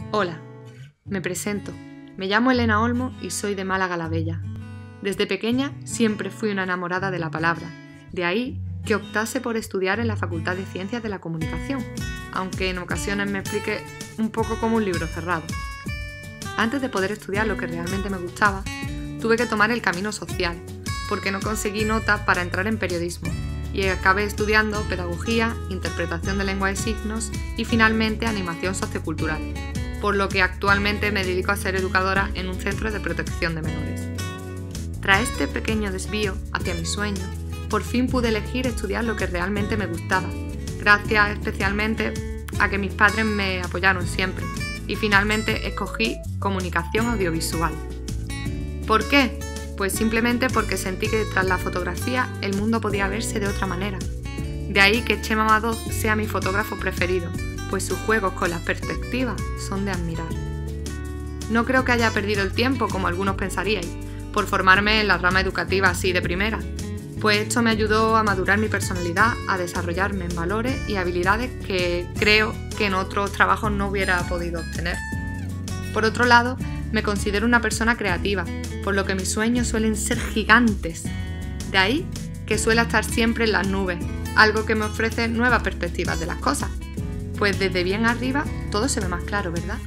Hola, me presento. Me llamo Elena Olmo y soy de Málaga la Bella. Desde pequeña siempre fui una enamorada de la palabra, de ahí que optase por estudiar en la Facultad de Ciencias de la Comunicación, aunque en ocasiones me explique un poco como un libro cerrado. Antes de poder estudiar lo que realmente me gustaba, tuve que tomar el camino social, porque no conseguí notas para entrar en periodismo, y acabé estudiando pedagogía, interpretación de lengua de signos y finalmente animación sociocultural, por lo que actualmente me dedico a ser educadora en un centro de protección de menores. Tras este pequeño desvío hacia mi sueño, por fin pude elegir estudiar lo que realmente me gustaba, gracias especialmente a que mis padres me apoyaron siempre, y finalmente escogí comunicación audiovisual. ¿Por qué? Pues simplemente porque sentí que tras la fotografía el mundo podía verse de otra manera. De ahí que Chema Madoz sea mi fotógrafo preferido, pues sus juegos con las perspectivas son de admirar. No creo que haya perdido el tiempo, como algunos pensaríais, por formarme en la rama educativa así de primera, pues esto me ayudó a madurar mi personalidad, a desarrollarme en valores y habilidades que creo que en otros trabajos no hubiera podido obtener. Por otro lado, me considero una persona creativa, por lo que mis sueños suelen ser gigantes. De ahí que suelo estar siempre en las nubes, algo que me ofrece nuevas perspectivas de las cosas, pues desde bien arriba todo se ve más claro, ¿verdad?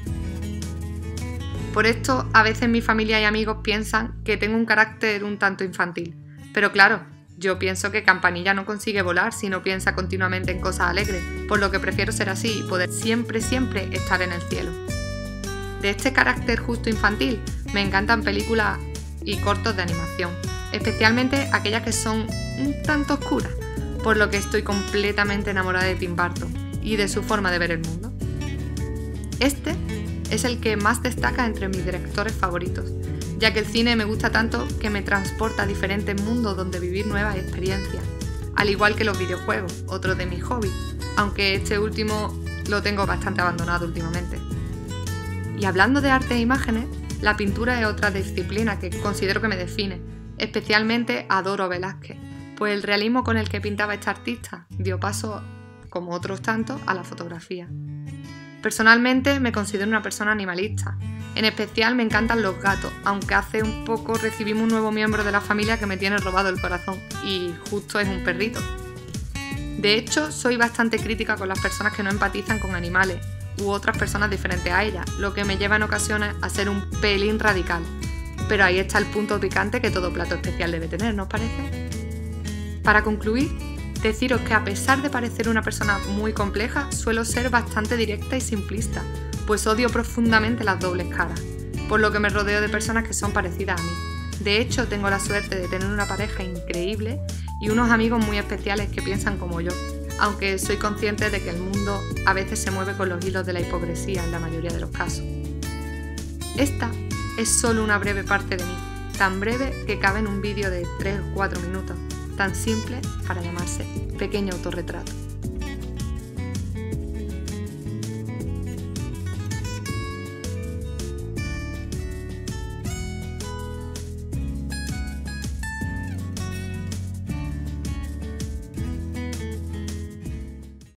Por esto, a veces mi familia y amigos piensan que tengo un carácter un tanto infantil, pero claro, yo pienso que Campanilla no consigue volar si no piensa continuamente en cosas alegres, por lo que prefiero ser así y poder siempre estar en el cielo. De este carácter justo infantil, me encantan películas y cortos de animación, especialmente aquellas que son un tanto oscuras, por lo que estoy completamente enamorada de Tim Burton y de su forma de ver el mundo. Este es el que más destaca entre mis directores favoritos, ya que el cine me gusta tanto que me transporta a diferentes mundos donde vivir nuevas experiencias, al igual que los videojuegos, otro de mis hobbies, aunque este último lo tengo bastante abandonado últimamente. Y hablando de arte e imágenes, la pintura es otra disciplina que considero que me define, especialmente adoro a Velázquez, pues el realismo con el que pintaba este artista dio paso, como otros tantos, a la fotografía. Personalmente me considero una persona animalista, en especial me encantan los gatos, aunque hace un poco recibimos un nuevo miembro de la familia que me tiene robado el corazón, y justo es un perrito. De hecho, soy bastante crítica con las personas que no empatizan con animales, u otras personas diferentes a ellas, lo que me lleva en ocasiones a ser un pelín radical. Pero ahí está el punto picante que todo plato especial debe tener, ¿no os parece? Para concluir, deciros que a pesar de parecer una persona muy compleja, suelo ser bastante directa y simplista, pues odio profundamente las dobles caras, por lo que me rodeo de personas que son parecidas a mí. De hecho, tengo la suerte de tener una pareja increíble y unos amigos muy especiales que piensan como yo, aunque soy consciente de que el mundo a veces se mueve con los hilos de la hipocresía en la mayoría de los casos. Esta es solo una breve parte de mí, tan breve que cabe en un vídeo de 3 o 4 minutos, tan simple para llamarse pequeño autorretrato.